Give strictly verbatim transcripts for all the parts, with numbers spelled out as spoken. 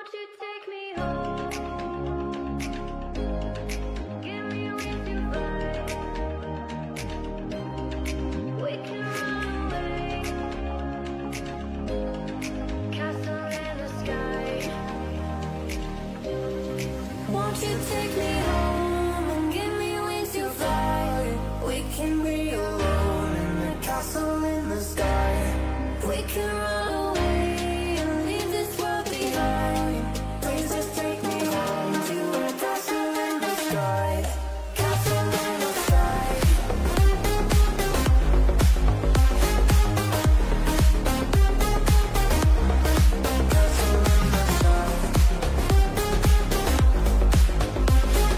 Won't you take me home? Give me wings to fly. We can run away. Castle in the sky. Won't you take me home and give me wings to fly? We can be alone in the castle in the sky. We can run away and leave this world behind. Please just take me home to a castle in the sky. Castle in the sky. Castle in the sky.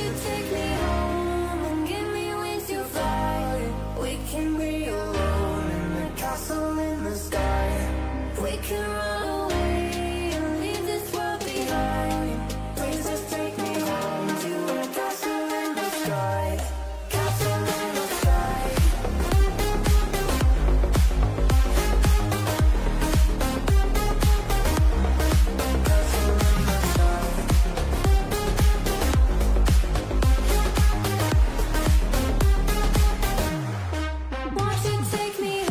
you take me home and give me wings to fly? We can be alone in the castle in the sky. We can run away and leave this world behind. Please just take me home to a castle in the sky. Castle in the sky. Won't you take me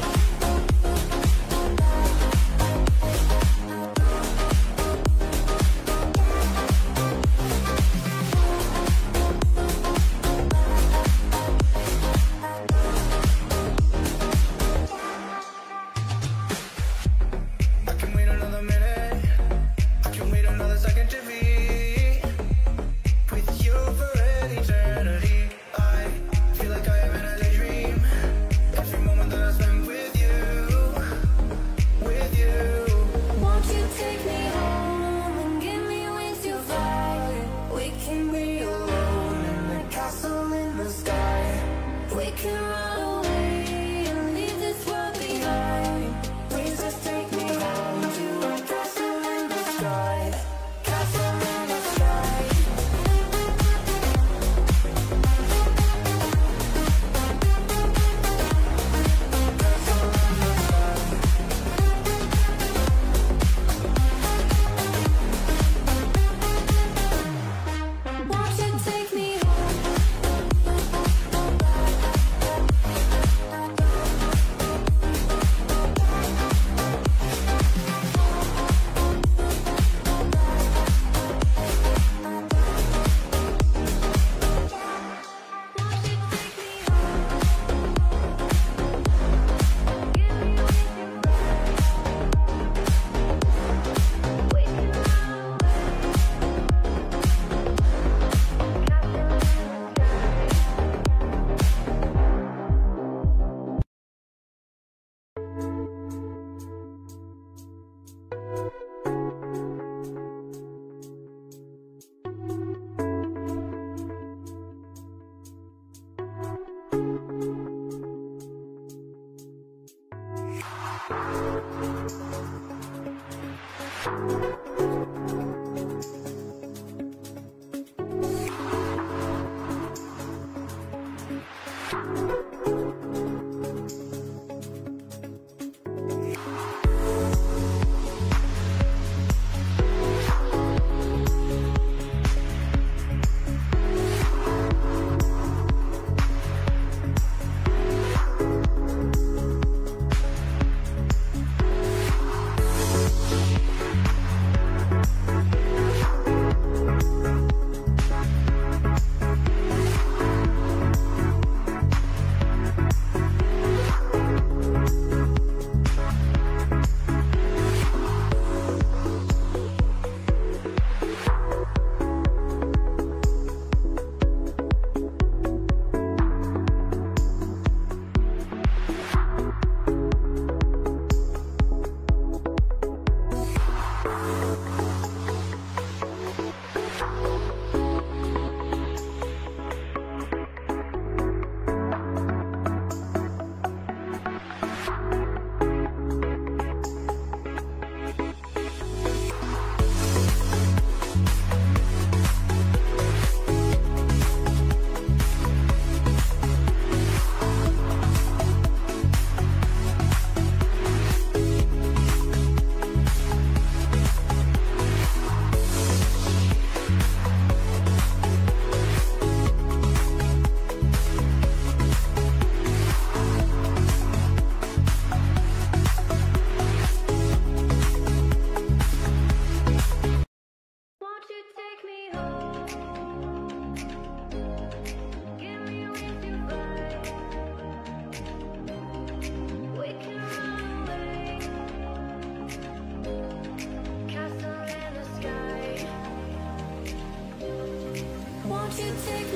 I can wait another minute. I can wait another second to be with you for an eternity. I feel like I am in a daydream. Every moment that I spend with you, with you. Won't you take me home and give me wings to fly? We can be alone in the castle in the sky. We can run away and leave this world behind. Please just take me home to a castle in the sky. Castle in the sky. Won't you take me take